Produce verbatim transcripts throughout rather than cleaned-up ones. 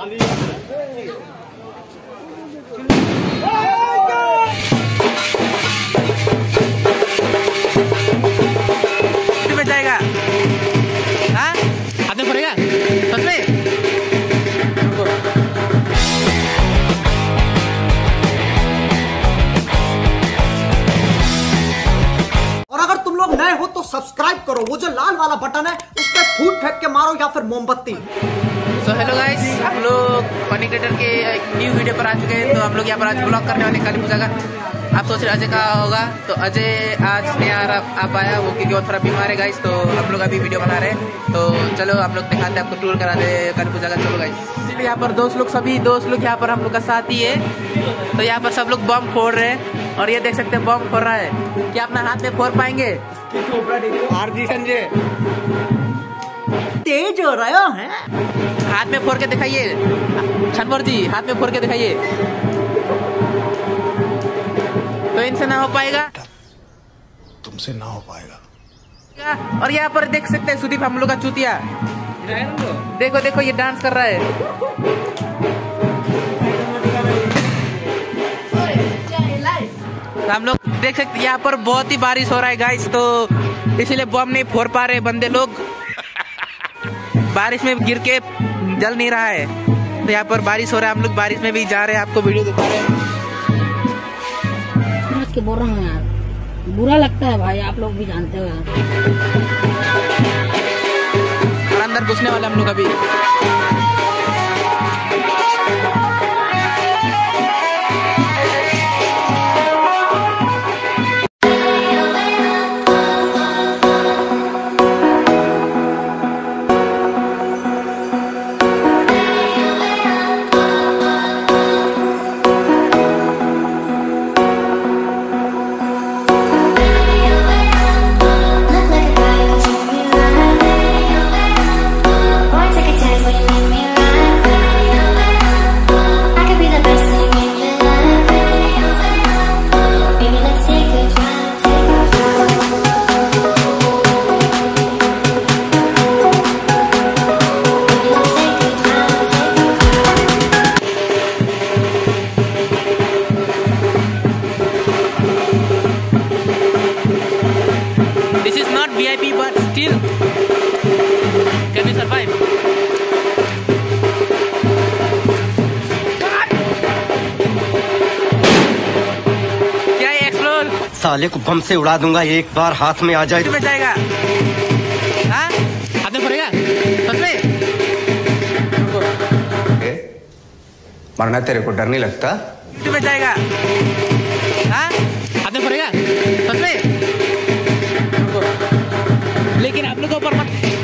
में जाएगा हाँ हाथ में पड़ेगा सच में। और अगर तुम लोग नए हो तो सब्सक्राइब करो, वो जो लाल वाला बटन है उस पर फूट फेंक के मारो या फिर मोमबत्ती। तो हेलो गाइस, हम लोग फनी क्रिएटर के एक न्यू वीडियो पर आ चुके हैं। तो हम लोग यहाँ पर आज ब्लॉग करने वाले काली पूजा का। आप सोच रहे अजय कहाँ होगा, तो अजय आज नहीं आ रहा आ पाया वो क्योंकि वो थोड़ा बीमार है गाइस। तो हम लोग अभी वीडियो बना रहे हैं, तो चलो हम लोग दिखाते हैं आपको, टूर करा दे काली पूजा का। चलो गाइस, यहाँ पर दोस्त लोग सभी दोस्त लोग यहाँ पर हम लोग का साथ ही है। तो यहाँ पर सब लोग बम फोड़ रहे हैं और ये देख सकते हैं बम फोड़ रहा है। क्या अपना हाथ में फोड़ पाएंगे? आरजी संजय तेज हो रहा है, हाथ में फोड़ के दिखाइए। छनवर जी हाथ में फोड़ के दिखाइए। तो इनसे ना हो पाएगा, तुमसे ना हो पाएगा। और यहाँ पर देख सकते हैं सुदीप हम लोग का चूतिया। देखो देखो ये डांस कर रहा है। तो हम लोग देख सकते हैं यहाँ पर बहुत ही बारिश हो रहा है गाइस, तो इसीलिए बम नहीं फोड़ पा रहे बंदे लोग। बारिश में गिर के जल नहीं रहा है। तो यहाँ पर बारिश हो रहा है, हम लोग बारिश में भी जा रहे हैं, आपको वीडियो दिखा रहे हैं। के बोल रहा हूँ यार, बुरा लगता है भाई, आप लोग भी जानते हो यार। और अंदर घुसने वाले हम लोग अभी। V I P but still can we survive? क्या ये एक्सप्लोर साले को बम से उड़ा दूंगा एक बार हाथ में आ जाए। में जाएगा हाँ हाथ में पड़ेगा सच में। मरना तेरे को डर नहीं लगता? में जाएगा हाँ हाथ में पड़ेगा सच में। लेकिन आप लोगों पर मत।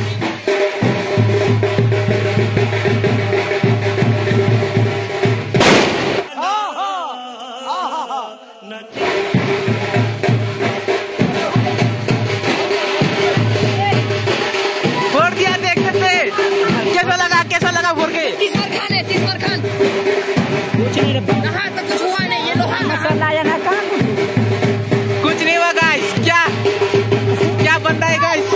फोड़ दिया, देख सकते हैं कैसा लगा, कैसा लगा फोड़ के। तीस बार खान है, तीस बार खान। कुछ नहीं कहा तो कुछ हुआ नहीं, ये लोहा मसाला या ना कहा कुछ नहीं हुआ गाइस। क्या क्या बन रहा है गाइस?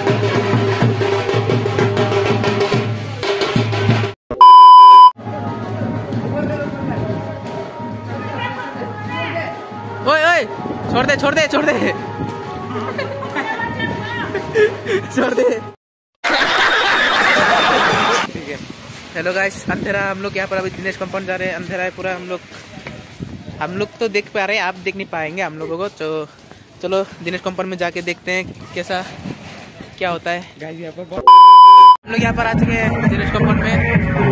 ओए ओए छोड़ दे छोड़ दे छोड़ दे छोड़ दे। ठीक है, हेलो गाइस, अंधेरा हम लोग यहाँ पर अभी दिनेश कंपाउंड जा रहे हैं। अंधेरा है पूरा। हम लोग हम लोग तो देख पा रहे हैं, आप देख नहीं पाएंगे हम लोगों को। तो चलो दिनेश कंपाउंड में जाके देखते हैं कैसा क्या होता है। गाइस यहाँ पर हम लोग यहाँ पर आ चुके हैं दिनेश कंपाउंड में।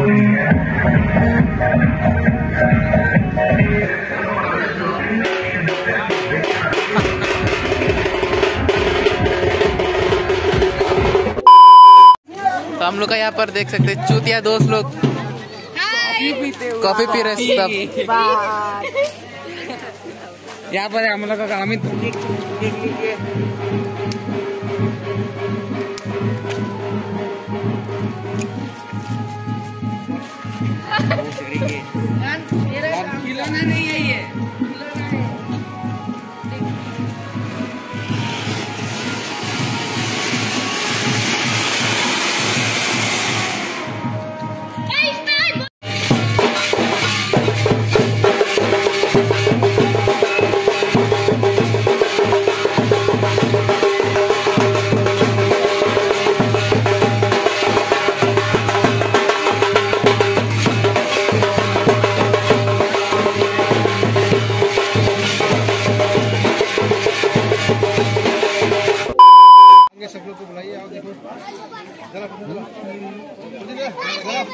तो हम लोग का यहाँ पर देख सकते हैं चूतिया दोस्त लोग कॉफी पी रहे सब। यहाँ पर हम लोग का अमित खिलौना नहीं है ये।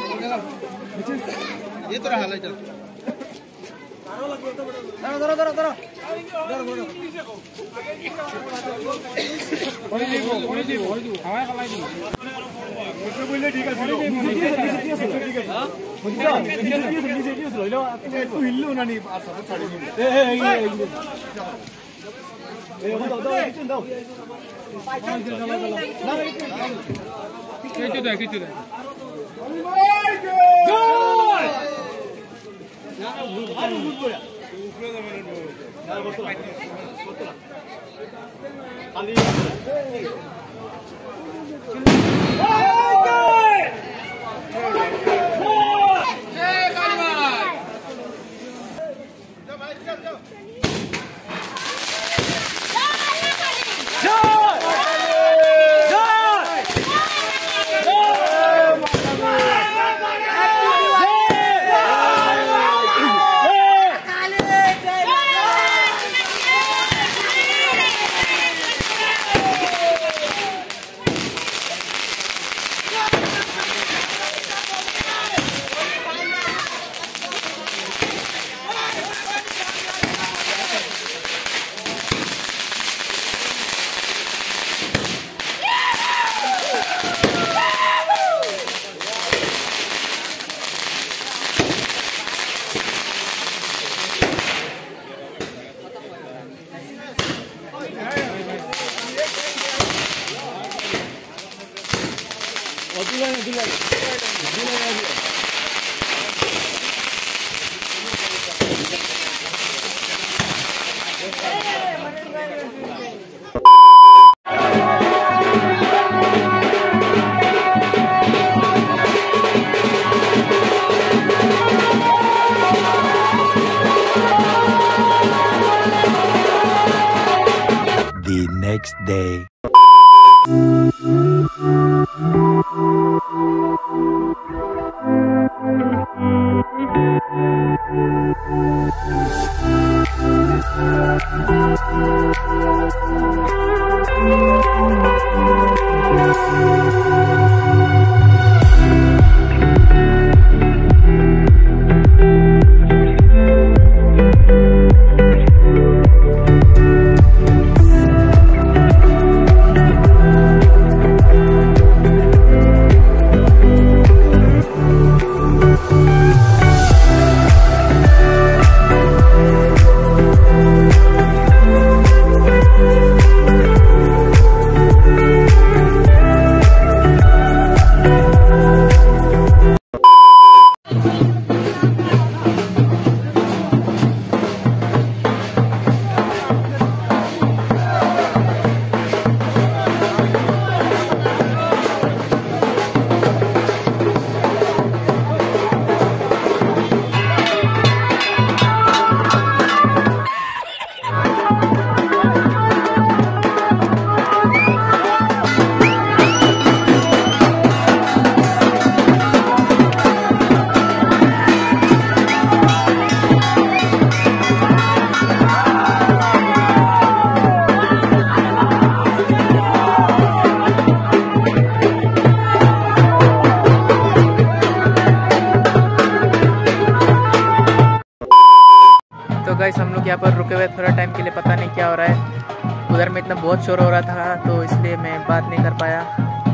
ये तो रहा चल धरो धरो धरो The next day. तो गाइस हम लोग यहाँ पर रुके हुए थोड़ा टाइम के लिए, पता नहीं क्या हो रहा है। उधर में इतना बहुत शोर हो रहा था तो इसलिए मैं बात नहीं कर पाया।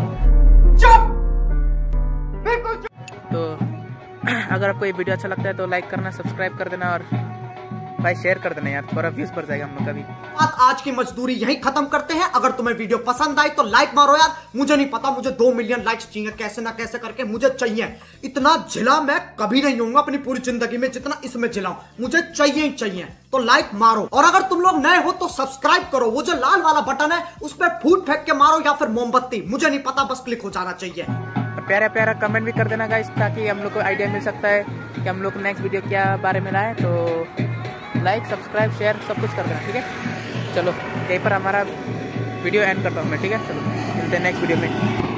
तो अगर आपको ये वीडियो अच्छा लगता है तो लाइक करना, सब्सक्राइब कर देना और भाई शेयर कर देना यार, थोड़ा व्यूज बढ़ जाएगा हम लोग का भी। आज की मजदूरी यहीं खत्म करते हैं। अगर तुम्हें वीडियो पसंद आई तो लाइक मारो यार। मुझे नहीं पता, मुझे दो मिलियन लाइक्स चाहिए, कैसे ना कैसे करके मुझे चाहिए। इतना झिला मैं कभी नहीं होऊंगा अपनी पूरी जिंदगी में जितना इसमें झिलाऊं, मुझे चाहिए ही चाहिए। तो लाइक मारो, और अगर तुम लोग नए हो तो सब्सक्राइब करो। वो जो लाल वाला बटन है उस पर फूट फेंक के मारो या फिर मोमबत्ती, मुझे नहीं पता, बस क्लिक हो जाना चाहिए। प्यारा प्यारा कमेंट भी कर देना गाइस, ताकि हम लोग को आइडिया मिल सकता है कि हम लोग नेक्स्ट वीडियो क्या बारे में लाए। तो लाइक, सब्सक्राइब, शेयर सब कुछ कर देना, ठीक है। चलो यहीं पर हमारा वीडियो एंड करता हूँ मैं, ठीक है। चलो मिलते हैं नेक्स्ट वीडियो में।